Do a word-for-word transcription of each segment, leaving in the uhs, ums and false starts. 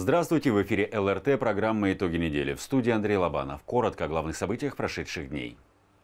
Здравствуйте, в эфире эл эр тэ, программа «Итоги недели». В студии Андрей Лобанов. Коротко о главных событиях прошедших дней.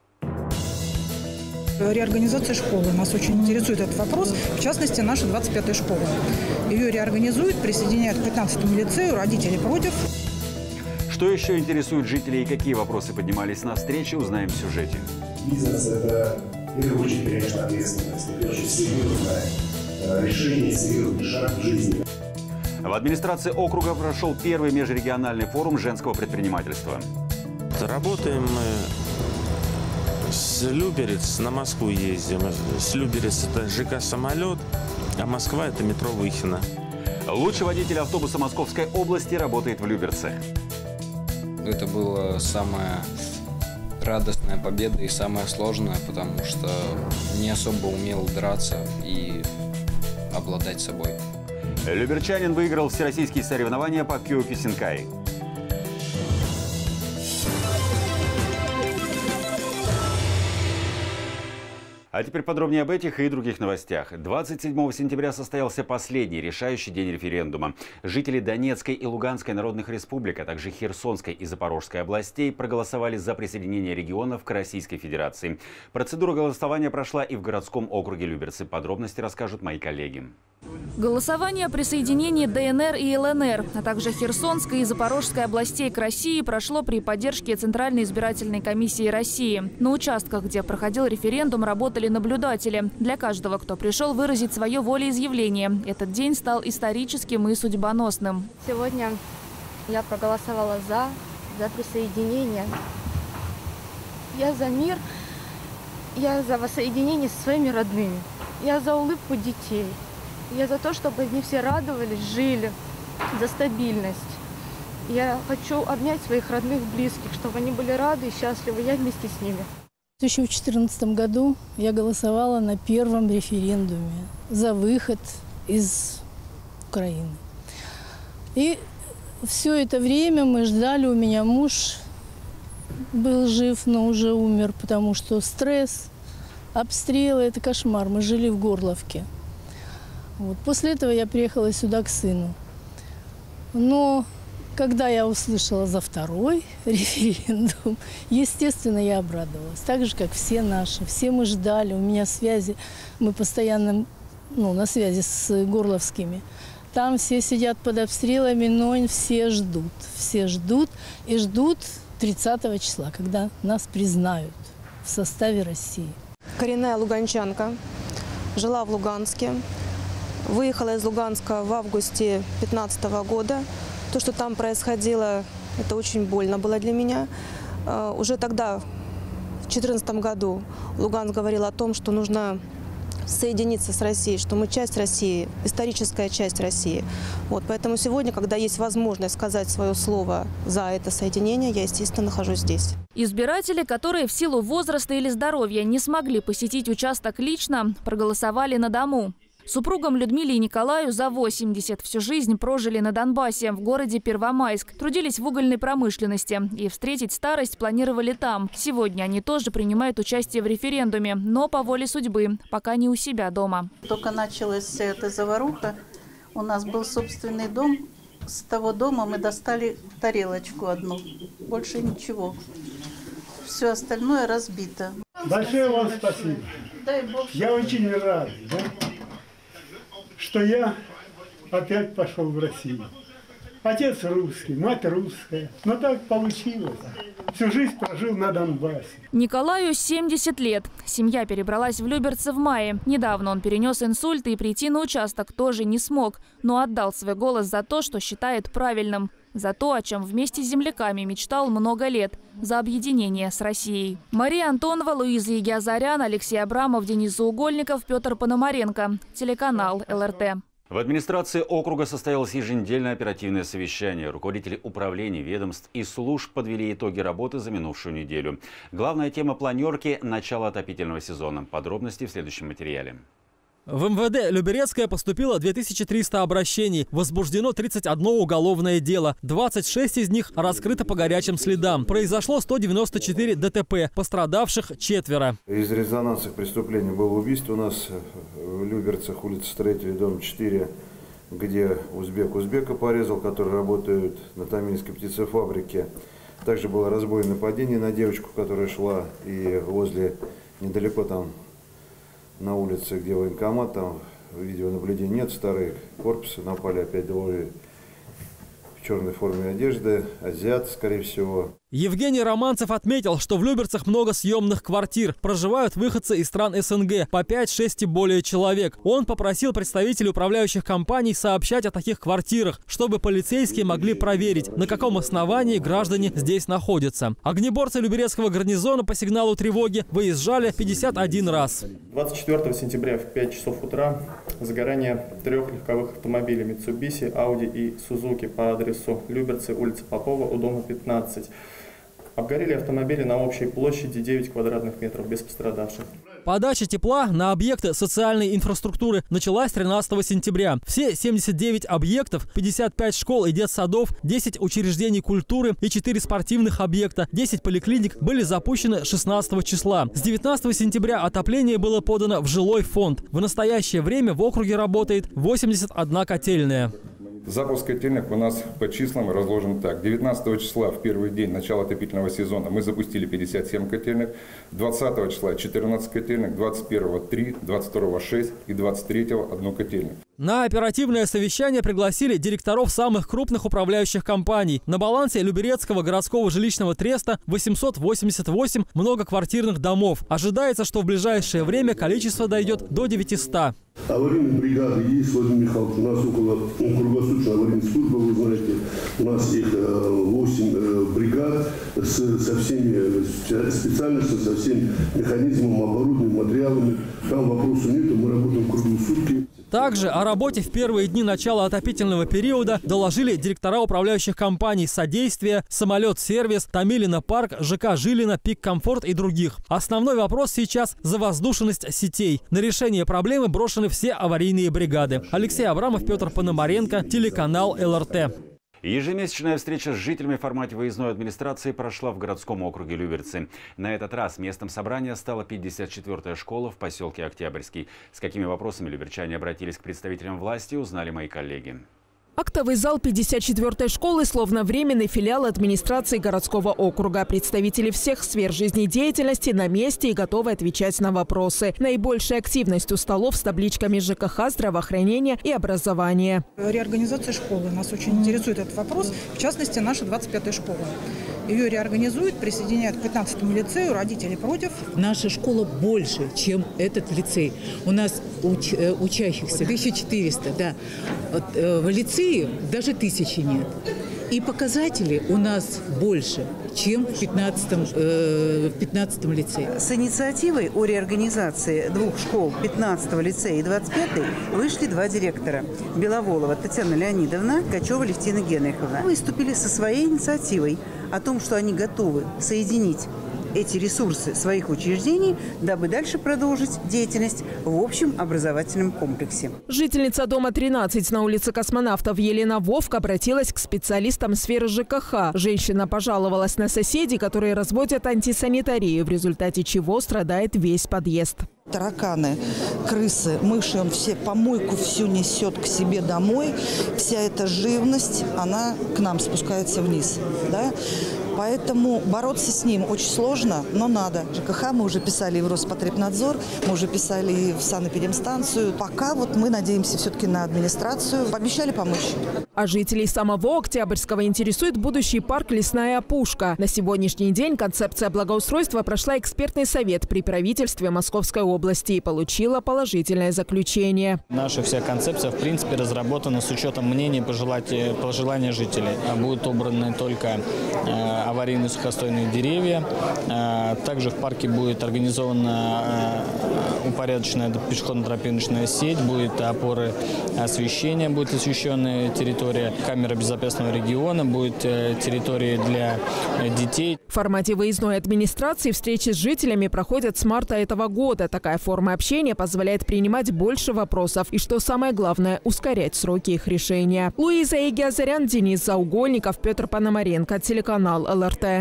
Реорганизация школы. Нас очень интересует этот вопрос, в частности, наша двадцать пятая школа. Ее реорганизуют, присоединяют к пятнадцатому лицею, родители против. Что еще интересует жителей и какие вопросы поднимались на встрече, узнаем в сюжете. Бизнес – это, в первую очередь, конечно, ответственность. Это очень серьезное решение, серьезный шаг в жизни. В администрации округа прошел первый межрегиональный форум женского предпринимательства. Работаем мы с Люберец, на Москву ездим. С Люберец это ЖК «Самолет», а Москва это метро Выхино. Лучший водитель автобуса Московской области работает в Люберце. Это была самая радостная победа и самая сложная, потому что не особо умел драться и обладать собой. Люберчанин выиграл всероссийские соревнования по кёкусинкай. А теперь подробнее об этих и других новостях. двадцать седьмого сентября состоялся последний решающий день референдума. Жители Донецкой и Луганской народных республик, а также Херсонской и Запорожской областей проголосовали за присоединение регионов к Российской Федерации. Процедура голосования прошла и в городском округе Люберцы. Подробности расскажут мои коллеги. Голосование о присоединении дэ эн эр и эл эн эр, а также Херсонской и Запорожской областей к России прошло при поддержке Центральной избирательной комиссии России. На участках, где проходил референдум, работали наблюдатели. Для каждого, кто пришел выразить свое волеизъявление, этот день стал историческим и судьбоносным. Сегодня я проголосовала за, за присоединение. Я за мир, я за воссоединение со своими родными, я за улыбку детей. Я за то, чтобы они все радовались, жили, за стабильность. Я хочу обнять своих родных, близких, чтобы они были рады и счастливы, я вместе с ними. В две тысячи четырнадцатом году я голосовала на первом референдуме за выход из Украины. И все это время мы ждали, у меня муж был жив, но уже умер, потому что стресс, обстрелы – это кошмар. Мы жили в Горловке. Вот. После этого я приехала сюда к сыну. Но когда я услышала за второй референдум, естественно, я обрадовалась. Так же, как все наши. Все мы ждали. У меня связи, мы постоянно ну, на связи с горловскими. Там все сидят под обстрелами, но все ждут. Все ждут и ждут тридцатого числа, когда нас признают в составе России. Коренная луганчанка, жила в Луганске. Выехала из Луганска в августе две тысячи пятнадцатого года. То, что там происходило, это очень больно было для меня. Уже тогда, в две тысячи четырнадцатом году, Луганск говорил о том, что нужно соединиться с Россией, что мы часть России, историческая часть России. Вот, поэтому сегодня, когда есть возможность сказать свое слово за это соединение, я, естественно, нахожусь здесь. Избиратели, которые в силу возраста или здоровья не смогли посетить участок лично, проголосовали на дому. Супругам Людмиле и Николаю за восемьдесят. Всю жизнь прожили на Донбассе, в городе Первомайск. Трудились в угольной промышленности. И встретить старость планировали там. Сегодня они тоже принимают участие в референдуме, но по воле судьбы, пока не у себя дома. Только началась вся эта заваруха. У нас был собственный дом. С того дома мы достали тарелочку одну. Больше ничего. Все остальное разбито. Большое вам спасибо. Дай Бог. Я очень рад, да, что я опять пошел в Россию. Отец русский, мать русская. Но так получилось. Всю жизнь прожил на Донбассе. Николаю семьдесят лет. Семья перебралась в Люберцы в мае. Недавно он перенес инсульт и прийти на участок тоже не смог. Но отдал свой голос за то, что считает правильным. За то, о чем вместе с земляками мечтал много лет. За объединение с Россией. Мария Антонова, Луиза Егиазарян, Алексей Абрамов, Денис Заугольников, Петр Пономаренко. Телеканал эл эр тэ. В администрации округа состоялось еженедельное оперативное совещание. Руководители управлений, ведомств и служб подвели итоги работы за минувшую неделю. Главная тема планерки – начало отопительного сезона. Подробности в следующем материале. В эм вэ дэ Люберецкая поступило две тысячи триста обращений. Возбуждено тридцать одно уголовное дело. двадцать шесть из них раскрыто по горячим следам. Произошло сто девяносто четыре дэ тэ пэ. Пострадавших четверо. Из резонансных преступлений было убийство у нас в Люберцах, улица Строителей, дом четыре. где узбек узбека порезал, который работает на Томильской птицефабрике. Также было разбойное нападение на девочку, которая шла, и возле, недалеко там на улице, где военкомат, там видеонаблюдения нет, старые корпусы, напали опять двое в черной форме одежды, азиат, скорее всего. Евгений Романцев отметил, что в Люберцах много съемных квартир. Проживают выходцы из стран СНГ, по пять-шесть и более человек. Он попросил представителей управляющих компаний сообщать о таких квартирах, чтобы полицейские могли проверить, на каком основании граждане здесь находятся. Огнеборцы Люберецкого гарнизона по сигналу тревоги выезжали пятьдесят один раз. двадцать четвёртого сентября в пять часов утра загорание трех легковых автомобилей Mitsubishi, Audi и Suzuki по адресу Люберцы, улица Попова, у дома пятнадцать. Обгорели автомобили на общей площади девять квадратных метров, без пострадавших. Подача тепла на объекты социальной инфраструктуры началась тринадцатого сентября. Все семьдесят девять объектов, пятьдесят пять школ и детсадов, десять учреждений культуры и четыре спортивных объекта, десять поликлиник были запущены шестнадцатого числа. С девятнадцатого сентября отопление было подано в жилой фонд. В настоящее время в округе работает восемьдесят одна котельная. Запуск котельных у нас по числам разложен так. девятнадцатого числа, в первый день начала отопительного сезона, мы запустили пятьдесят семь котельных. двадцатого числа четырнадцать котельных, двадцать первого три, двадцать второго шесть и двадцать третьего одну котельную. На оперативное совещание пригласили директоров самых крупных управляющих компаний. На балансе Люберецкого городского жилищного треста восемьсот восемьдесят восемь многоквартирных домов. Ожидается, что в ближайшее время количество дойдет до девятисот. Аварийные бригады есть, Владимир Михайлович. У нас около круглосуточной аварийной службы, вы знаете. У нас их восемь бригад с, со всеми специальностями, со всем механизмом, оборудованием, материалами. Там вопросу нет, мы работаем круглые сутки. Также о работе в первые дни начала отопительного периода доложили директора управляющих компаний «Содействие», «Самолет-сервис», «Томилино парк», ЖК «Жилино», «Пик Комфорт» и других. Основной вопрос сейчас – завоздушенность сетей. На решение проблемы брошены все аварийные бригады. Алексей Абрамов, Петр Пономаренко, телеканал эл эр тэ. Ежемесячная встреча с жителями в формате выездной администрации прошла в городском округе Люберцы. На этот раз местом собрания стала пятьдесят четвёртая школа в поселке Октябрьский. С какими вопросами люберчане обратились к представителям власти, узнали мои коллеги. Актовый зал пятьдесят четвёртой школы словно временный филиал администрации городского округа. Представители всех сфер жизнедеятельности на месте и готовы отвечать на вопросы. Наибольшая активность у столов с табличками ЖКХ, здравоохранения и образования. Реорганизация школы. Нас очень интересует этот вопрос. В частности, наша двадцать пятая школа. Ее реорганизуют, присоединяют к пятнадцатому лицею. Родители против. Наша школа больше, чем этот лицей. У нас уч, учащихся тысяча четыреста, да. В лицее даже тысячи нет. И показатели у нас больше, чем в пятнадцатом, э, в пятнадцатом лицее. С инициативой о реорганизации двух школ, пятнадцатого лицея и двадцать пятой, вышли два директора. Беловолова Татьяна Леонидовна, Качева Левтина Генриховна. Выступили со своей инициативой о том, что они готовы соединить эти ресурсы своих учреждений, дабы дальше продолжить деятельность в общем образовательном комплексе. Жительница дома тринадцать на улице Космонавтов Елена Вовк обратилась к специалистам сферы ЖКХ. Женщина пожаловалась на соседей, которые разводят антисанитарию, в результате чего страдает весь подъезд. Тараканы, крысы, мыши, он все помойку всю несет к себе домой. Вся эта живность, она к нам спускается вниз. Да? Поэтому бороться с ним очень сложно, но надо. ЖКХ мы уже писали и в Роспотребнадзор, мы уже писали и в санэпидемстанцию. Пока вот мы надеемся все-таки на администрацию. Пообещали помочь. А жителей самого Октябрьского интересует будущий парк «Лесная опушка». На сегодняшний день концепция благоустройства прошла экспертный совет при правительстве Московской области и получила положительное заключение. Наша вся концепция, в принципе, разработана с учетом мнений и пожеланий жителей. Будут убраны только аварийные сухостойные деревья. Также в парке будет организована упорядоченная пешеходно-тропиночная сеть, будет опоры освещения, будет освещенная территория, камера безопасного региона, будет территория для детей. В формате выездной администрации встречи с жителями проходят с марта этого года. Такая форма общения позволяет принимать больше вопросов и, что самое главное, ускорять сроки их решения. Луиза Егиазарян, Денис Заугольников, Петр Пономаренко, телеканал эл эр тэ.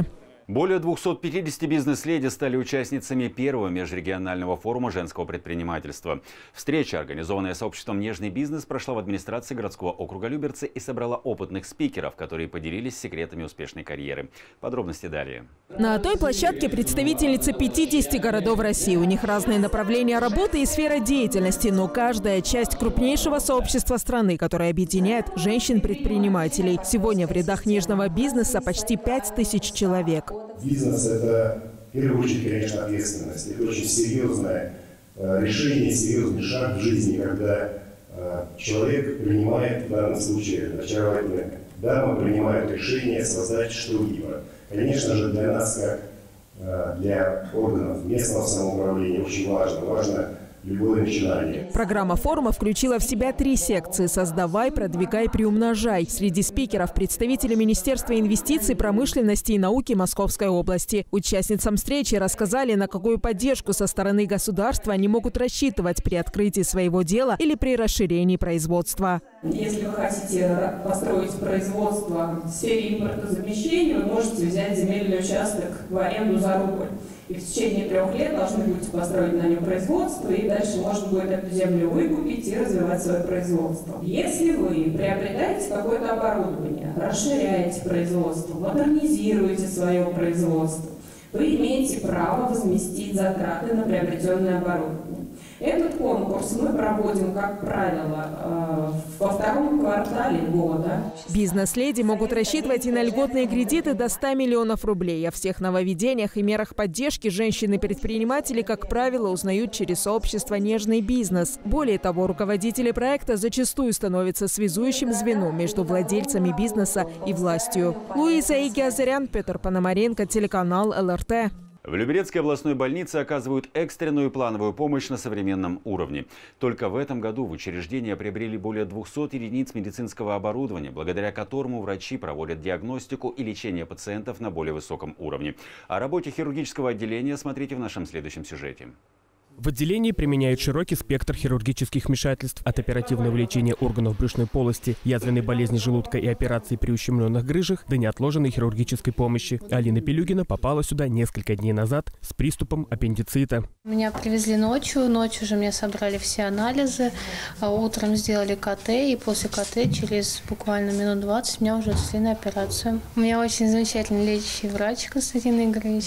Более двухсот пятидесяти бизнес-леди стали участницами первого межрегионального форума женского предпринимательства. Встреча, организованная сообществом «Нежный бизнес», прошла в администрации городского округа Люберцы и собрала опытных спикеров, которые поделились секретами успешной карьеры. Подробности далее. На той площадке представительницы пятидесяти городов России. У них разные направления работы и сфера деятельности, но каждая часть крупнейшего сообщества страны, которое объединяет женщин-предпринимателей. Сегодня в рядах нежного бизнеса почти пять тысяч человек. Бизнес – это, в первую очередь, конечно, ответственность. Это очень серьезное решение, серьезный шаг в жизни, когда человек принимает, в данном случае очаровательная дама, принимает решение создать что-либо. Конечно же, для нас, как для органов местного самоуправления, очень важно. Важно любое начинание. Программа форума включила в себя три секции: «Создавай, продвигай, приумножай». Среди спикеров представители Министерства инвестиций, промышленности и науки Московской области. Участницам встречи рассказали, на какую поддержку со стороны государства они могут рассчитывать при открытии своего дела или при расширении производства. Если вы хотите построить производство в сфере импортозамещения, вы можете взять земельный участок в аренду за рубль. И в течение трех лет должны будете построить на нем производство, и дальше можно будет эту землю выкупить и развивать свое производство. Если вы приобретаете какое-то оборудование, расширяете производство, модернизируете свое производство, вы имеете право возместить затраты на приобретенное оборудование. Этот конкурс мы проводим, как правило, во втором квартале года. Бизнес-леди могут рассчитывать и на льготные кредиты до ста миллионов рублей. О всех нововведениях и мерах поддержки женщины-предприниматели, как правило, узнают через сообщество «Нежный бизнес». Более того, руководители проекта зачастую становятся связующим звеном между владельцами бизнеса и властью. Луиза Игиазарян, Петр Пономаренко, телеканал эл эр тэ. В Люберецкой областной больнице оказывают экстренную и плановую помощь на современном уровне. Только в этом году в учреждение приобрели более двухсот единиц медицинского оборудования, благодаря которому врачи проводят диагностику и лечение пациентов на более высоком уровне. О работе хирургического отделения смотрите в нашем следующем сюжете. В отделении применяют широкий спектр хирургических вмешательств от оперативного лечения органов брюшной полости, язвенной болезни желудка и операций при ущемленных грыжах до неотложенной хирургической помощи. Алина Пелюгина попала сюда несколько дней назад с приступом аппендицита. Меня привезли ночью, ночью же мне собрали все анализы, а утром сделали ка тэ, и после ка тэ через буквально минут двадцать меня уже отвезли на операцию. У меня очень замечательный лечащий врач Константин Игоревич,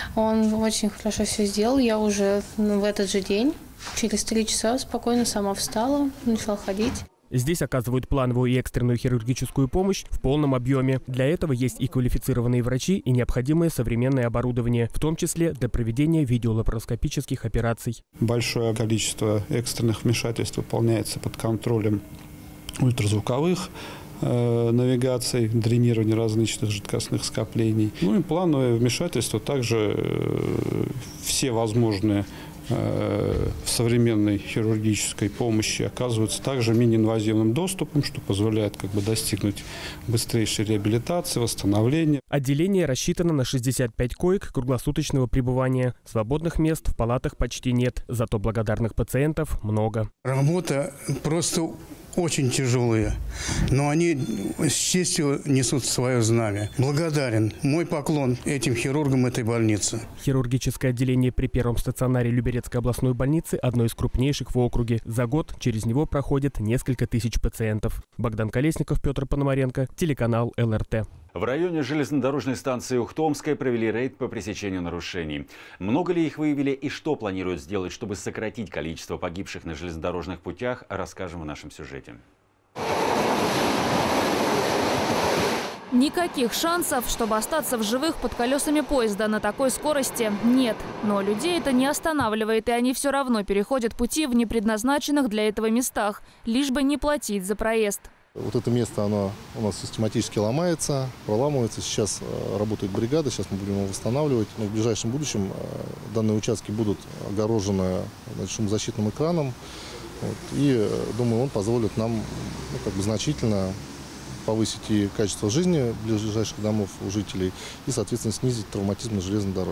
он очень хорошо все сделал, я уже ну, в этот же день, через три часа спокойно сама встала, начала ходить. Здесь оказывают плановую и экстренную хирургическую помощь в полном объеме. Для этого есть и квалифицированные врачи, и необходимое современное оборудование, в том числе для проведения видеолапароскопических операций. Большое количество экстренных вмешательств выполняется под контролем ультразвуковых э, навигаций, дренирования различных жидкостных скоплений. Ну и плановое вмешательство также э, все возможные в современной хирургической помощи оказываются также мини-инвазивным доступом, что позволяет как бы достигнуть быстрейшей реабилитации, восстановления. Отделение рассчитано на шестьдесят пять коек круглосуточного пребывания. Свободных мест в палатах почти нет, зато благодарных пациентов много. Работа просто очень тяжелые, но они с честью несут свое знамя. Благодарен. Мой поклон этим хирургам этой больницы. Хирургическое отделение при первом стационаре Люберецкой областной больницы одно из крупнейших в округе. За год через него проходит несколько тысяч пациентов. Богдан Колесников, Петр Пономаренко, телеканал эл эр тэ. В районе железнодорожной станции Ухтомской провели рейд по пресечению нарушений. Много ли их выявили и что планируют сделать, чтобы сократить количество погибших на железнодорожных путях, расскажем в нашем сюжете. Никаких шансов, чтобы остаться в живых под колесами поезда на такой скорости, нет. Но людей это не останавливает, и они все равно переходят пути в непредназначенных для этого местах, лишь бы не платить за проезд. Вот это место, оно у нас систематически ломается, проламывается. Сейчас работает бригада, сейчас мы будем его восстанавливать. Но в ближайшем будущем данные участки будут огорожены, значит, шумозащитным экраном. Вот, и, думаю, он позволит нам ну, как бы значительно повысить и качество жизни ближайших домов у жителей и, соответственно, снизить травматизм на железной дороге.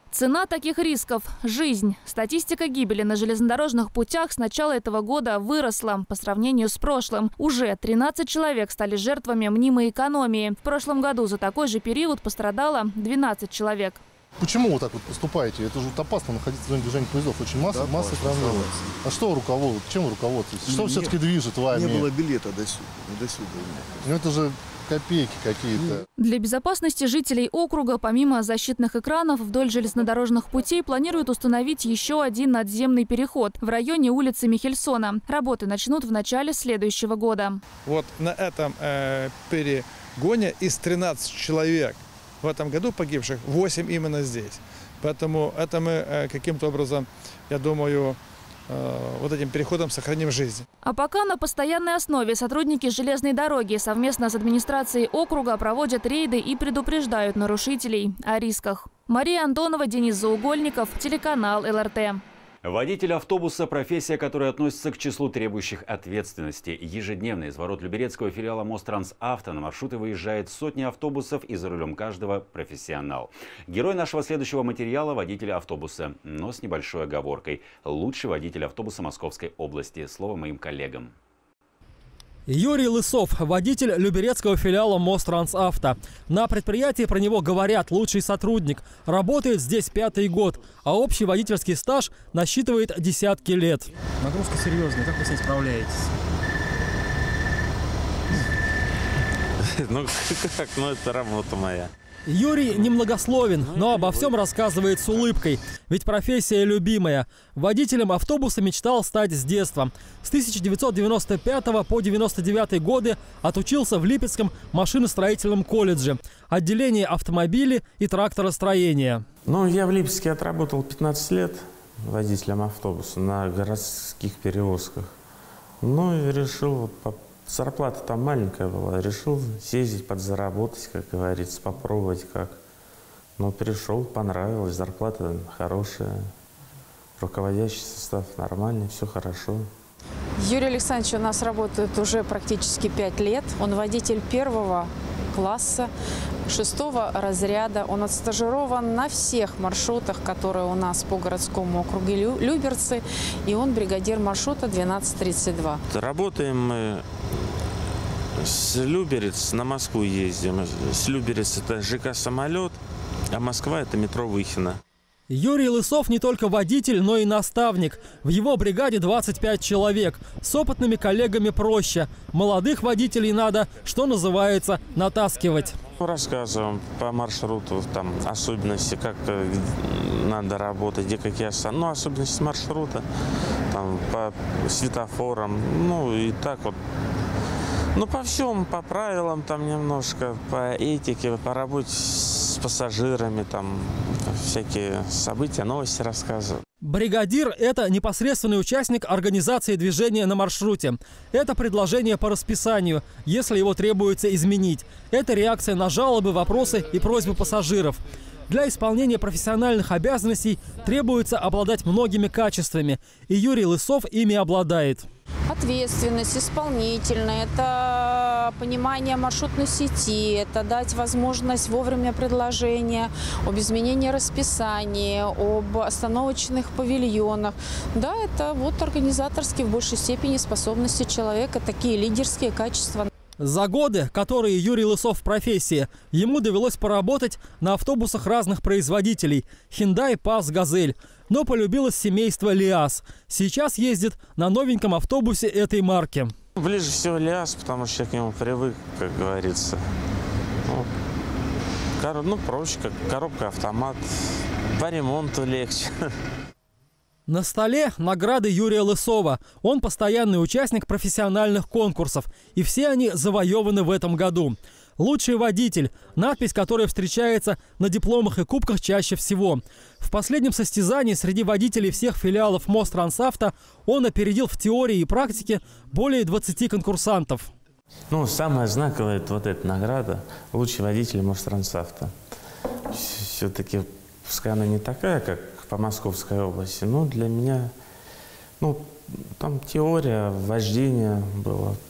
Цена таких рисков – жизнь. Статистика гибели на железнодорожных путях с начала этого года выросла по сравнению с прошлым. Уже тринадцать человек стали жертвами мнимой экономии. В прошлом году за такой же период пострадало двенадцать человек. Почему вы так вот поступаете? Это же вот опасно находиться в зоне движения поездов. Очень масса, да, масса травмируется. А что руководствует? Чем вы руководствуетесь? Что все-таки движет вами? Не было билета до сюда. До сюда. Ну это же копейки какие-то. Для безопасности жителей округа помимо защитных экранов вдоль железнодорожных путей планируют установить еще один надземный переход в районе улицы Михельсона. Работы начнут в начале следующего года. Вот на этом э, перегоне из тринадцати человек в этом году погибших восемь именно здесь. Поэтому это мы э, каким-то образом, я думаю, вот этим переходом сохраним жизнь. А пока на постоянной основе сотрудники железной дороги совместно с администрацией округа проводят рейды и предупреждают нарушителей о рисках. Мария Антонова, Денис Заугольников, телеканал эл эр тэ. Водитель автобуса – профессия, которая относится к числу требующих ответственности. Ежедневно из ворот люберецкого филиала Мострансавто на маршруты выезжает сотни автобусов, и за рулем каждого профессионал. Герой нашего следующего материала – водитель автобуса, но с небольшой оговоркой. Лучший водитель автобуса Московской области. Слово моим коллегам. Юрий Лысов, водитель люберецкого филиала Мострансавто. На предприятии про него говорят «лучший сотрудник». Работает здесь пятый год, а общий водительский стаж насчитывает десятки лет. Нагрузка серьезная. Как вы с ней справляетесь? Ну как? Ну это работа моя. Юрий немногословен, но обо всем рассказывает с улыбкой. Ведь профессия любимая. Водителем автобуса мечтал стать с детства. С тысяча девятьсот девяносто пятого по девяносто девятый годы отучился в Липецком машиностроительном колледже. Отделение автомобилей и тракторостроения. Ну, я в Липецке отработал пятнадцать лет водителем автобуса на городских перевозках. Ну и решил, зарплата там маленькая была, решил съездить подзаработать, как говорится, попробовать как. Ну, пришел, понравилось, зарплата хорошая, руководящий состав нормальный, все хорошо. Юрий Александрович у нас работает уже практически пять лет. Он водитель первого класса, шестого разряда. Он отстажирован на всех маршрутах, которые у нас по городскому округу Люберцы. И он бригадир маршрута двенадцать тридцать два. Работаем мы с Люберец, на Москву ездим. С Люберец это ЖК «Самолет», а Москва это метро Выхино. Юрий Лысов не только водитель, но и наставник. В его бригаде двадцать пять человек. С опытными коллегами проще. Молодых водителей надо, что называется, натаскивать. Рассказываем по маршруту, там особенности, как надо работать, где какие остановки, ну, особенности маршрута, там, по светофорам, ну и так вот. Ну, по всем, по правилам, там немножко, по этике, по работе с пассажирами, там всякие события, новости рассказывают. Бригадир – это непосредственный участник организации движения на маршруте. Это предложение по расписанию, если его требуется изменить. Это реакция на жалобы, вопросы и просьбы пассажиров. Для исполнения профессиональных обязанностей требуется обладать многими качествами, и Юрий Лысов ими обладает. Ответственность, исполнительная, это понимание маршрутной сети, это дать возможность вовремя предложения об изменении расписания, об остановочных павильонах. Да, это вот организаторские в большей степени способности человека, такие лидерские качества. За годы, которые Юрий Лысов в профессии, ему довелось поработать на автобусах разных производителей – Hyundai, паз, Газель. Но полюбилось семейство ЛиАЗ. Сейчас ездит на новеньком автобусе этой марки. Ближе всего ЛиАЗ, потому что я к нему привык, как говорится. Ну, кор... ну проще, как коробка, автомат. По ремонту легче. На столе награды Юрия Лысова. Он постоянный участник профессиональных конкурсов. И все они завоеваны в этом году. «Лучший водитель» – надпись, которая встречается на дипломах и кубках чаще всего. В последнем состязании среди водителей всех филиалов Мострансавто он опередил в теории и практике более двадцати конкурсантов. Ну, самая знаковая – это вот эта награда «Лучший водитель Мострансавто». Все-таки, пускай она не такая, как по Московской области, но для меня, ну, там теория вождения была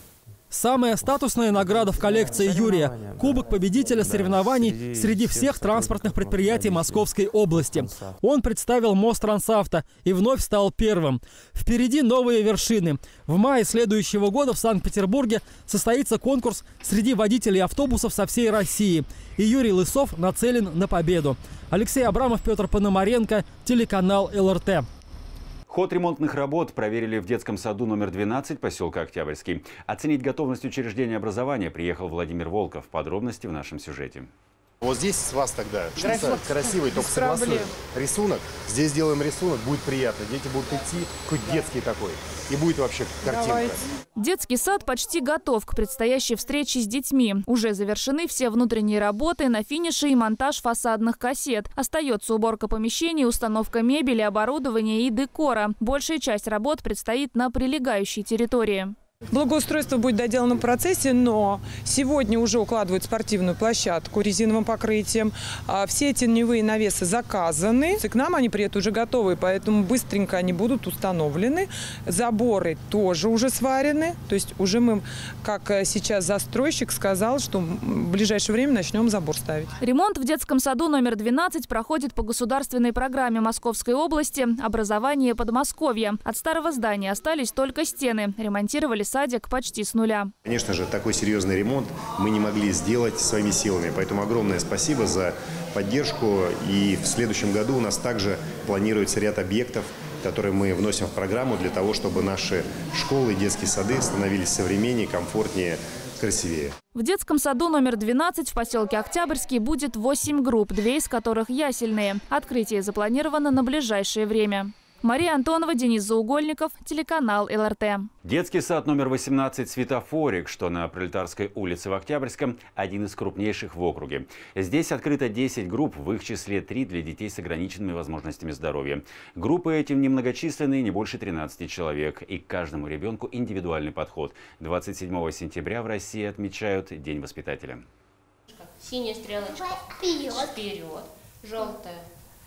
Самая статусная награда в коллекции Юрия – кубок победителя соревнований среди всех транспортных предприятий Московской области. Он представил мост Трансавто и вновь стал первым. Впереди новые вершины. В мае следующего года в Санкт-Петербурге состоится конкурс среди водителей автобусов со всей России. И Юрий Лысов нацелен на победу. Алексей Абрамов, Петр Пономаренко, телеканал эл эр тэ. Ход ремонтных работ проверили в детском саду номер двенадцать поселка Октябрьский. Оценить готовность учреждения образования приехал Владимир Волков. Подробности в нашем сюжете. Вот здесь с вас тогда Красиво. красивый, только согласуем. Рисунок. Здесь делаем рисунок, будет приятно. Дети будут идти, какой детский такой. И будет вообще картинка. Давайте. Детский сад почти готов к предстоящей встрече с детьми. Уже завершены все внутренние работы, на финише и монтаж фасадных кассет. Остается уборка помещений, установка мебели, оборудования и декора. Большая часть работ предстоит на прилегающей территории. Благоустройство будет доделано в процессе, но сегодня уже укладывают спортивную площадку резиновым покрытием. Все теневые навесы заказаны. И к нам они приедут уже готовые, поэтому быстренько они будут установлены. Заборы тоже уже сварены. То есть уже мы, как сейчас застройщик сказал, что в ближайшее время начнем забор ставить. Ремонт в детском саду номер двенадцать проходит по государственной программе Московской области «Образование Подмосковья». От старого здания остались только стены. Ремонтировали садик почти с нуля. Конечно же, такой серьезный ремонт мы не могли сделать своими силами. Поэтому огромное спасибо за поддержку. И в следующем году у нас также планируется ряд объектов, которые мы вносим в программу для того, чтобы наши школы и детские сады становились современнее, комфортнее, красивее. В детском саду номер двенадцать в поселке Октябрьский будет восемь групп, две из которых ясельные. Открытие запланировано на ближайшее время. Мария Антонова, Денис Заугольников, телеканал эл эр тэ. Детский сад номер восемнадцать «Светофорик», что на Пролетарской улице в Октябрьском, один из крупнейших в округе. Здесь открыто десять групп, в их числе три для детей с ограниченными возможностями здоровья. Группы эти немногочисленные, не больше тринадцати человек. И к каждому ребенку индивидуальный подход. двадцать седьмого сентября в России отмечают День воспитателя. Синяя стрелочка вперед, вперед, желтая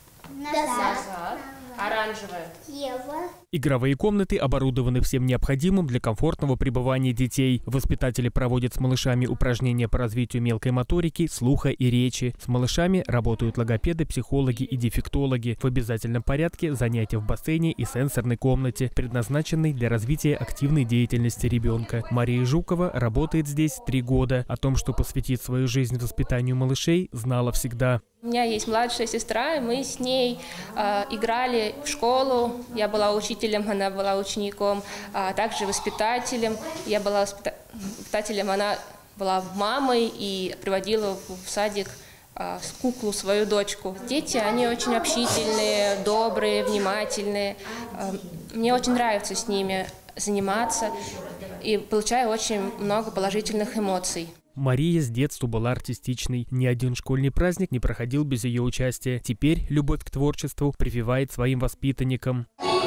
назад, оранжевая влево. Игровые комнаты оборудованы всем необходимым для комфортного пребывания детей. Воспитатели проводят с малышами упражнения по развитию мелкой моторики, слуха и речи. С малышами работают логопеды, психологи и дефектологи. В обязательном порядке занятия в бассейне и сенсорной комнате, предназначенной для развития активной деятельности ребенка. Мария Жукова работает здесь три года. О том, что посвятит свою жизнь воспитанию малышей, знала всегда. У меня есть младшая сестра, и мы с ней э, играли в школу. Я была учителем, она была учеником, а также воспитателем. Я была воспитателем, она была мамой и приводила в садик э, куклу, свою дочку. Дети, они очень общительные, добрые, внимательные. Э, мне очень нравится с ними заниматься и получаю очень много положительных эмоций. Мария с детства была артистичной. Ни один школьный праздник не проходил без ее участия. Теперь любовь к творчеству прививает своим воспитанникам.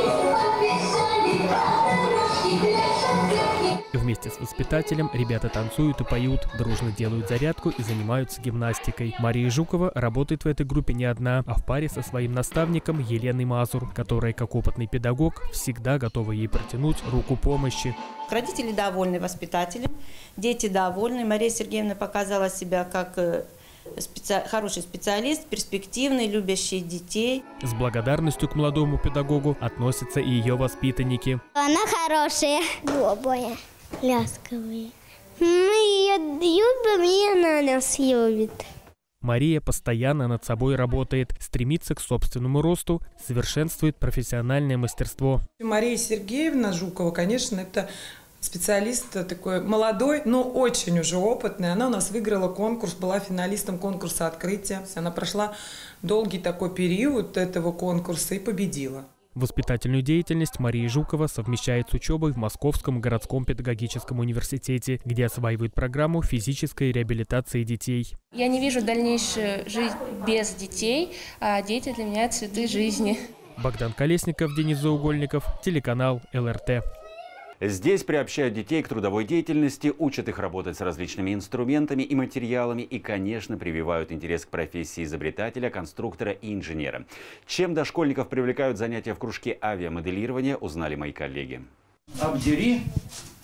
Вместе с воспитателем ребята танцуют и поют, дружно делают зарядку и занимаются гимнастикой. Мария Жукова работает в этой группе не одна, а в паре со своим наставником Еленой Мазур, которая, как опытный педагог, всегда готова ей протянуть руку помощи. Родители довольны воспитателем, дети довольны. Мария Сергеевна показала себя как специ... хороший специалист, перспективный, любящий детей. С благодарностью к молодому педагогу относятся и ее воспитанники. Она хорошая, добрая, ласковая. Мы ее любим, и она нас любит. Мария постоянно над собой работает, стремится к собственному росту, совершенствует профессиональное мастерство. Мария Сергеевна Жукова, конечно, это специалист такой молодой, но очень уже опытный. Она у нас выиграла конкурс, была финалистом конкурса «Открытие». Она прошла долгий такой период этого конкурса и победила. Воспитательную деятельность Мария Жукова совмещает с учебой в Московском городском педагогическом университете, где осваивает программу физической реабилитации детей. Я не вижу дальнейшую жизнь без детей, а дети для меня цветы жизни. Богдан Колесников, Денис Заугольников, телеканал эл эр тэ. Здесь приобщают детей к трудовой деятельности, учат их работать с различными инструментами и материалами и, конечно, прививают интерес к профессии изобретателя, конструктора и инженера. Чем дошкольников привлекают занятия в кружке авиамоделирования, узнали мои коллеги. Обдери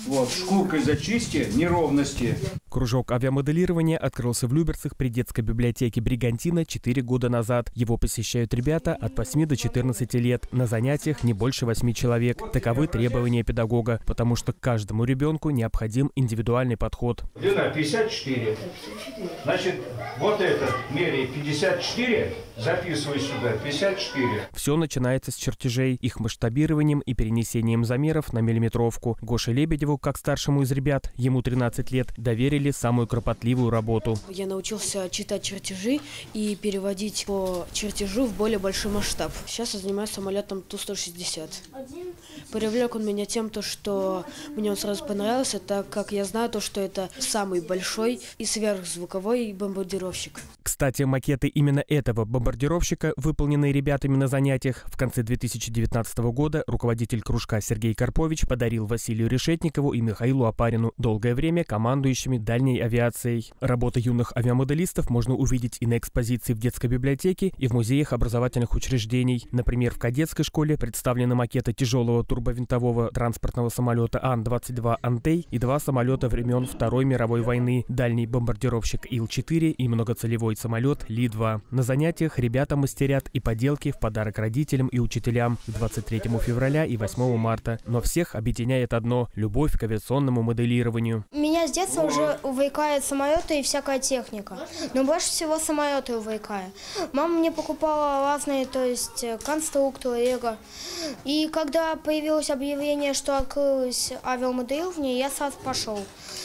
Вот, шкуркой зачисти неровности. Кружок авиамоделирования открылся в Люберцах при детской библиотеке «Бригантина» четыре года назад. Его посещают ребята от восьми до четырнадцати лет. На занятиях не больше восьми человек. Таковы требования педагога, потому что каждому ребенку необходим индивидуальный подход. Длина пятьдесят четыре. Значит, вот это меряет пятьдесят четыре, записывай сюда, пятьдесят четыре. Все начинается с чертежей, их масштабированием и перенесением замеров на миллиметровку. Гоше Лебедеву, как старшему из ребят, ему тринадцать лет, доверили самую кропотливую работу. Я научился читать чертежи и переводить по чертежу в более большой масштаб. Сейчас я занимаюсь самолетом Ту сто шестьдесят. Привлек он меня тем, то, что мне он сразу понравился, так как я знаю, то, что это самый большой и сверхзвуковой бомбардировщик. Кстати, макеты именно этого бомбардировщика, выполненные ребятами на занятиях, в конце две тысячи девятнадцатого года руководитель кружка Сергей Карпович подарил Василию Решетникову и Михаилу Опарину, долгое время командующими дальней авиацией. Работы юных авиамоделистов можно увидеть и на экспозиции в детской библиотеке, и в музеях образовательных учреждений. Например, в кадетской школе представлены макеты тяжелого турбовинтового транспортного самолета Ан двадцать два «Антей» и два самолета времен Второй мировой войны, дальний бомбардировщик Ил четыре и многоцелевой самолет Ли два. На занятиях ребята мастерят и поделки в подарок родителям и учителям к двадцать третьему февраля и восьмому марта. Но всех объединяет одно – любовь к авиационному моделированию. Меня с детства уже увлекает самолеты и всякая техника. Но больше всего самолеты увлекаю. Мама мне покупала разные, то есть конструкторы, лего. И когда появилось объявление, что открылось авиамоделирование, я сразу пошел.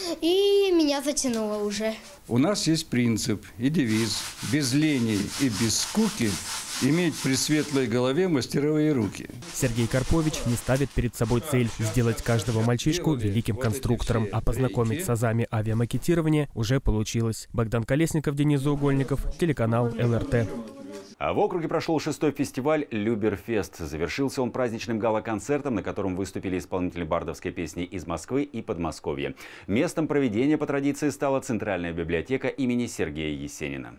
И меня затянуло уже. У нас есть принцип и девиз: без лени и без скуки иметь при светлой голове мастеровые руки. Сергей Карпович не ставит перед собой цель сделать каждого мальчишку великим конструктором, а познакомить с азами авиамакетирования уже получилось. Богдан Колесников, Денис Заугольников, телеканал Эл Эр Тэ. А в округе прошел шестой фестиваль «Люберфест». Завершился он праздничным гала-концертом, на котором выступили исполнители бардовской песни из Москвы и Подмосковья. Местом проведения по традиции стала Центральная библиотека имени Сергея Есенина.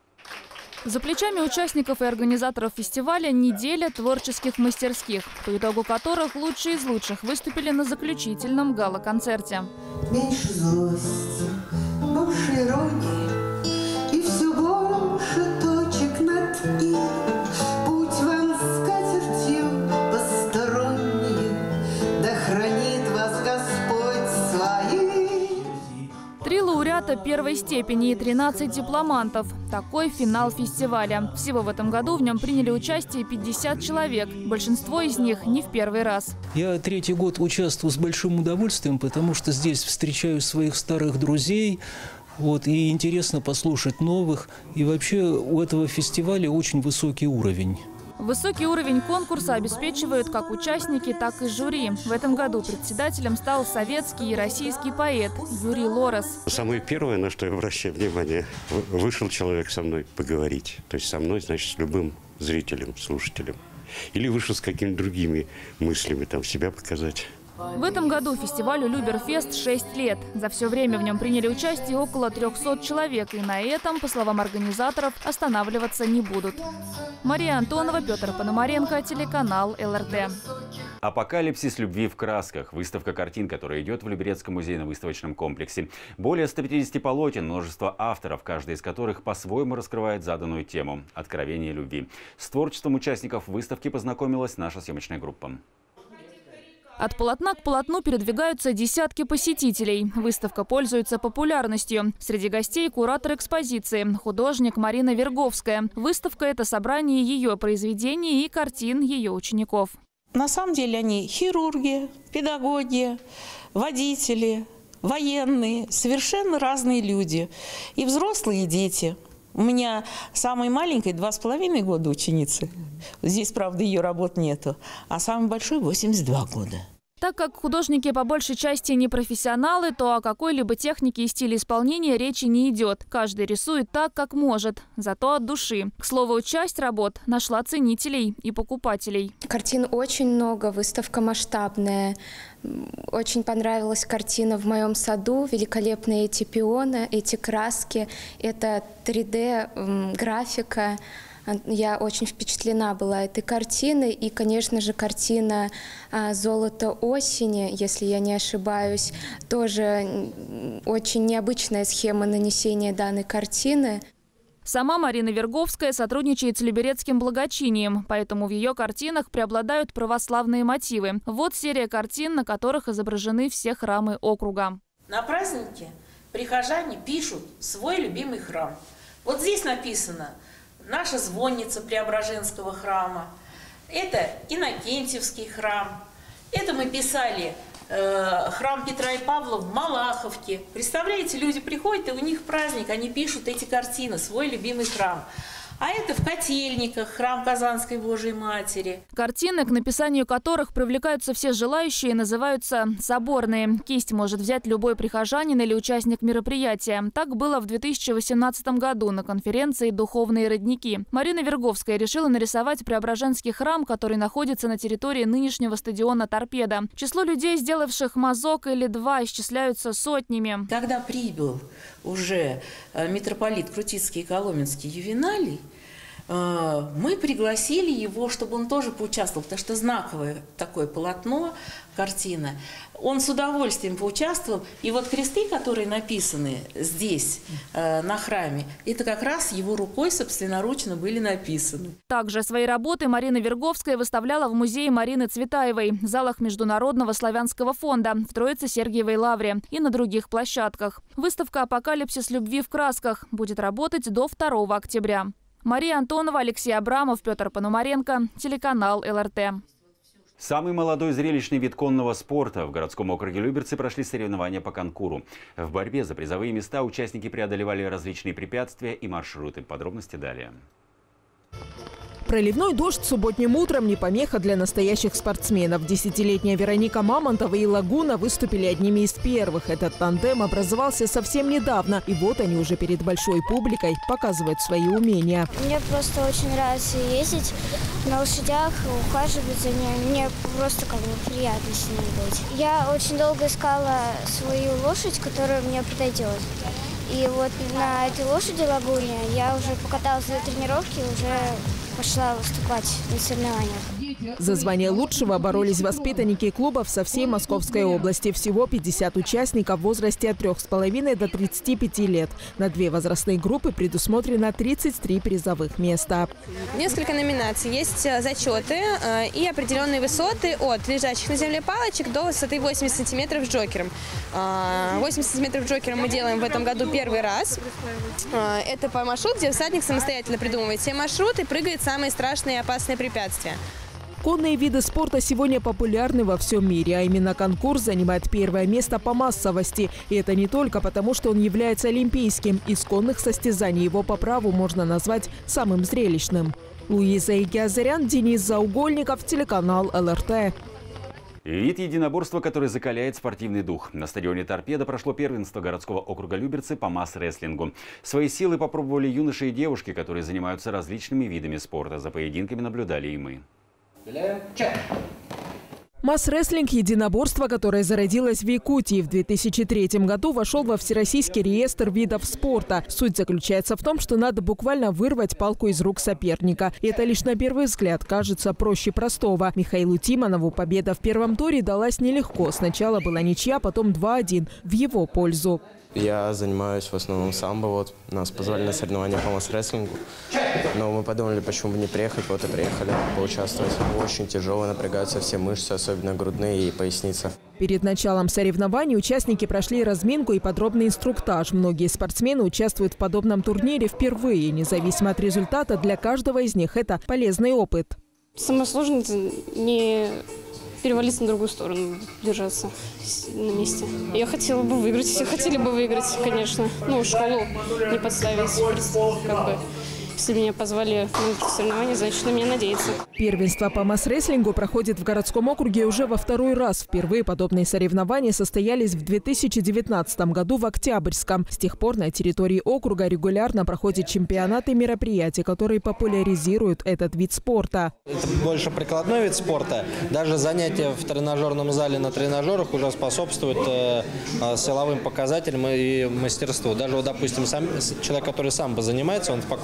За плечами участников и организаторов фестиваля неделя творческих мастерских, по итогу которых лучшие из лучших выступили на заключительном гала-концерте. Меньше злости, больше иронии и все больше точек над «и». Путь вам с скатертью посторонние, да хранит вас Господь своей. Три лауреата первой степени и тринадцать дипломантов. Такой финал фестиваля. Всего в этом году в нем приняли участие пятьдесят человек. Большинство из них не в первый раз. Я третий год участвую с большим удовольствием, потому что здесь встречаю своих старых друзей. Вот, и интересно послушать новых. И вообще у этого фестиваля очень высокий уровень. Высокий уровень конкурса обеспечивают как участники, так и жюри. В этом году председателем стал советский и российский поэт Юрий Лорос. Самое первое, на что я обращаю внимание, вышел человек со мной поговорить. То есть со мной, значит, с любым зрителем, слушателем. Или вышел с какими-то другими мыслями, там, себя показать. В этом году фестивалю «Люберфест» шесть лет. За все время в нем приняли участие около трёхсот человек. И на этом, по словам организаторов, останавливаться не будут. Мария Антонова, Петр Пономаренко, телеканал Эл Эр Тэ. «Апокалипсис любви в красках» – выставка картин, которая идет в Люберецком музейно-выставочном комплексе. Более ста пятидесяти полотен, множество авторов, каждый из которых по-своему раскрывает заданную тему – откровение любви. С творчеством участников выставки познакомилась наша съемочная группа. От полотна к полотну передвигаются десятки посетителей. Выставка пользуется популярностью. Среди гостей куратор экспозиции, художник Марина Верговская. Выставка – это собрание ее произведений и картин ее учеников. На самом деле они хирурги, педагоги, водители, военные, совершенно разные люди. И взрослые, и дети. У меня самой маленькой два с половиной года ученицы. Здесь, правда, ее работ нету. А самой большой восемьдесят два года. Так как художники по большей части не профессионалы, то о какой-либо технике и стиле исполнения речи не идет. Каждый рисует так, как может, зато от души. К слову, часть работ нашла ценителей и покупателей. Картин очень много, выставка масштабная. Очень понравилась картина «В моем саду». Великолепные эти пионы, эти краски. Это три дэ графика. Я очень впечатлена была этой картиной. И, конечно же, картина «Золото осени», если я не ошибаюсь, тоже очень необычная схема нанесения данной картины. Сама Марина Верговская сотрудничает с люберецким благочинием, поэтому в ее картинах преобладают православные мотивы. Вот серия картин, на которых изображены все храмы округа. На празднике прихожане пишут свой любимый храм. Вот здесь написано «Наша звонница Преображенского храма». Это Иннокентьевский храм. Это мы писали э, храм Петра и Павла в Малаховке. Представляете, люди приходят, и у них праздник, они пишут эти картины, свой любимый храм. А это в Котельниках, храм Казанской Божией Матери. Картины, к написанию которых привлекаются все желающие, называются соборные. Кисть может взять любой прихожанин или участник мероприятия. Так было в две тысячи восемнадцатом году на конференции «Духовные родники». Марина Верговская решила нарисовать Преображенский храм, который находится на территории нынешнего стадиона «Торпедо». Число людей, сделавших мазок или два, исчисляются сотнями. Когда прибыл уже митрополит Крутицкий и Коломенский Ювеналий, мы пригласили его, чтобы он тоже поучаствовал, потому что знаковое такое полотно, картина. Он с удовольствием поучаствовал. И вот кресты, которые написаны здесь, на храме, это как раз его рукой собственноручно были написаны. Также свои работы Марина Верговская выставляла в музее Марины Цветаевой, в залах Международного славянского фонда, в Троице-Сергиевой лавре и на других площадках. Выставка «Апокалипсис любви в красках» будет работать до второго октября. Мария Антонова, Алексей Абрамов, Петр Пономаренко, телеканал эл эр тэ. Самый молодой зрелищный вид конного спорта. В городском округе Люберцы прошли соревнования по конкуру. В борьбе за призовые места участники преодолевали различные препятствия и маршруты. Подробности далее. Проливной дождь субботним утром не помеха для настоящих спортсменов. Десятилетняя Вероника Мамонтова и Лагуна выступили одними из первых. Этот тандем образовался совсем недавно. И вот они уже перед большой публикой показывают свои умения. Мне просто очень нравится ездить на лошадях, ухаживать за ними. Мне просто как бы приятно с ними быть. Я очень долго искала свою лошадь, которая мне подойдет. И вот на этой лошади Лагуне я уже покаталась на тренировке, уже пошла выступать на соревнованиях. За звание лучшего боролись воспитанники клубов со всей Московской области. Всего пятьдесят участников в возрасте от трёх с половиной до тридцати пяти лет. На две возрастные группы предусмотрено тридцать три призовых места. Несколько номинаций. Есть зачеты и определенные высоты от лежащих на земле палочек до высоты восемьдесят сантиметров с джокером. восемьдесят сантиметров с джокером мы делаем в этом году первый раз. Это по маршруту, где всадник самостоятельно придумывает все маршруты, прыгает самые страшные и опасные препятствия. Конные виды спорта сегодня популярны во всем мире, а именно конкурс занимает первое место по массовости. И это не только потому, что он является олимпийским. Из конных состязаний его по праву можно назвать самым зрелищным. Луиза Игиазарян, Денис Заугольников, телеканал эл эр тэ. Вид единоборства, который закаляет спортивный дух. На стадионе «Торпедо» прошло первенство городского округа Люберцы по масс-рестлингу. Свои силы попробовали юноши и девушки, которые занимаются различными видами спорта. За поединками наблюдали и мы. Масс-рестлинг – единоборство, которое зародилось в Якутии. В две тысячи третьем году вошел во Всероссийский реестр видов спорта. Суть заключается в том, что надо буквально вырвать палку из рук соперника. И это лишь на первый взгляд кажется проще простого. Михаилу Тимонову победа в первом туре далась нелегко. Сначала была ничья, потом два-один в его пользу. Я занимаюсь в основном самбо. Вот. Нас позвали на соревнования по масс-рестлингу. Но мы подумали, почему бы не приехать. Вот и приехали поучаствовать. Очень тяжело, напрягаются все мышцы, особенно грудные и поясница. Перед началом соревнований участники прошли разминку и подробный инструктаж. Многие спортсмены участвуют в подобном турнире впервые. Независимо от результата, для каждого из них это полезный опыт. Самое сложное – не перевалиться на другую сторону, держаться на месте. Я хотела бы выиграть, все хотели бы выиграть, конечно. Ну, школу не подставить, как бы. Если меня позвали на соревнования, значит, на меня надеются. Первенство по масс-рестлингу проходит в городском округе уже во второй раз. Впервые подобные соревнования состоялись в две тысячи девятнадцатом году в Октябрьском. С тех пор на территории округа регулярно проходят чемпионаты и мероприятия, которые популяризируют этот вид спорта. Это больше прикладной вид спорта. Даже занятия в тренажерном зале на тренажерах уже способствуют э, силовым показателям и мастерству. Даже, вот, допустим, сам, человек, который самбо занимается, он спокойно может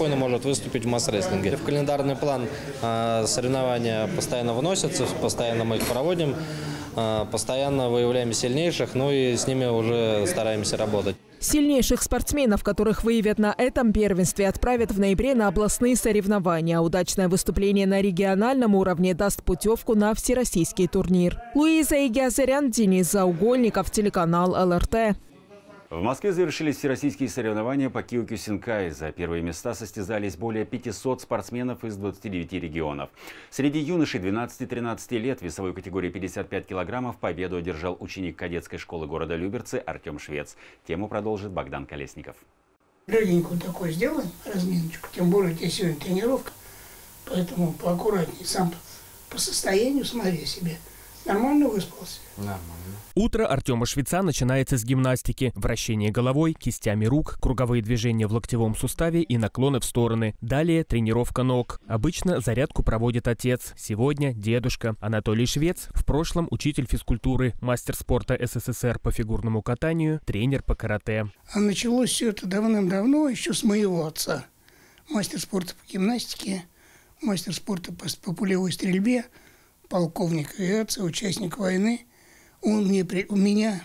могут выступить в масс-рестлинге. В календарный план э, соревнования постоянно вносятся, постоянно мы их проводим, э, постоянно выявляем сильнейших, ну и с ними уже стараемся работать. Сильнейших спортсменов, которых выявят на этом первенстве, отправят в ноябре на областные соревнования. Удачное выступление на региональном уровне даст путевку на всероссийский турнир. Луиза Игиазарян, Денис Заугольников, телеканал эл эр тэ. В Москве завершились всероссийские соревнования по киокусинкай. За первые места состязались более пятисот спортсменов из двадцати девяти регионов. Среди юношей двенадцати-тринадцати лет в весовой категории пятьдесят пять килограммов победу одержал ученик кадетской школы города Люберцы Артем Швец. Тему продолжит Богдан Колесников. Легенькую такой сделай разминочку, тем более у тебя сегодня тренировка, поэтому поаккуратнее. Сам по состоянию смотри себе. Нормально выспался? Нормально. Утро Артема Швеца начинается с гимнастики. Вращение головой, кистями рук, круговые движения в локтевом суставе и наклоны в стороны. Далее тренировка ног. Обычно зарядку проводит отец. Сегодня дедушка. Анатолий Швец, в прошлом учитель физкультуры, мастер спорта эс эс эс эр по фигурному катанию, тренер по карате. А началось все это давным-давно, еще с моего отца. Мастер спорта по гимнастике, мастер спорта по, по пулевой стрельбе, полковник авиации, участник войны. Он мне, у меня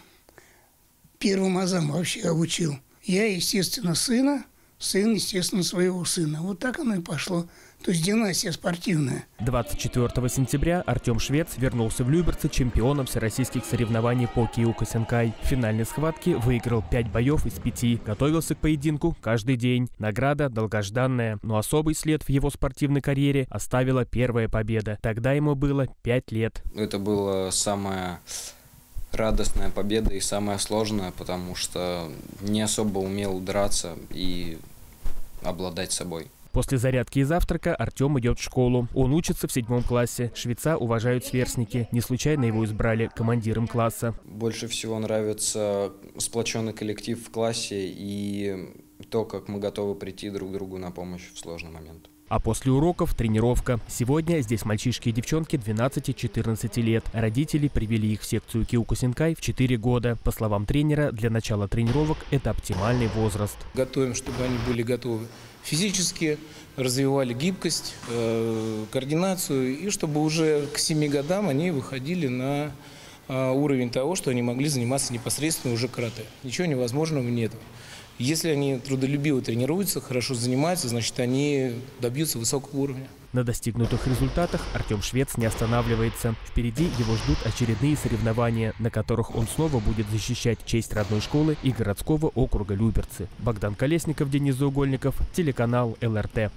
первым азам вообще обучил. Я, естественно, сына, сын, естественно, своего сына. Вот так оно и пошло. То есть династия спортивная. двадцать четвёртого сентября Артем Швец вернулся в Люберцы чемпионом всероссийских соревнований по киокусинкай. В финальной схватке выиграл пять боев из пяти. Готовился к поединку каждый день. Награда долгожданная. Но особый след в его спортивной карьере оставила первая победа. Тогда ему было пять лет. Это было самое радостная победа и самая сложная, потому что не особо умел драться и обладать собой. После зарядки и завтрака Артем идет в школу. Он учится в седьмом классе. Швеца уважают сверстники. Не случайно его избрали командиром класса. Больше всего нравится сплоченный коллектив в классе и то, как мы готовы прийти друг другу на помощь в сложный момент. А после уроков тренировка. Сегодня здесь мальчишки и девчонки двенадцати-четырнадцати лет. Родители привели их в секцию киокусинкай в четыре года. По словам тренера, для начала тренировок это оптимальный возраст. Готовим, чтобы они были готовы физически, развивали гибкость, э, координацию, и чтобы уже к семи годам они выходили на э, уровень того, что они могли заниматься непосредственно уже карате. Ничего невозможного нет. Если они трудолюбиво тренируются, хорошо занимаются, значит, они добьются высокого уровня. На достигнутых результатах Артем Швец не останавливается. Впереди его ждут очередные соревнования, на которых он снова будет защищать честь родной школы и городского округа Люберцы. Богдан Колесников, Денис Заугольников, телеканал эл эр тэ.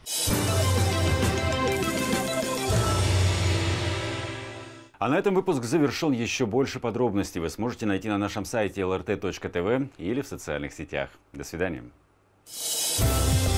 А на этом выпуск завершен. Еще больше подробностей вы сможете найти на нашем сайте эл эр тэ точка тэ вэ или в социальных сетях. До свидания.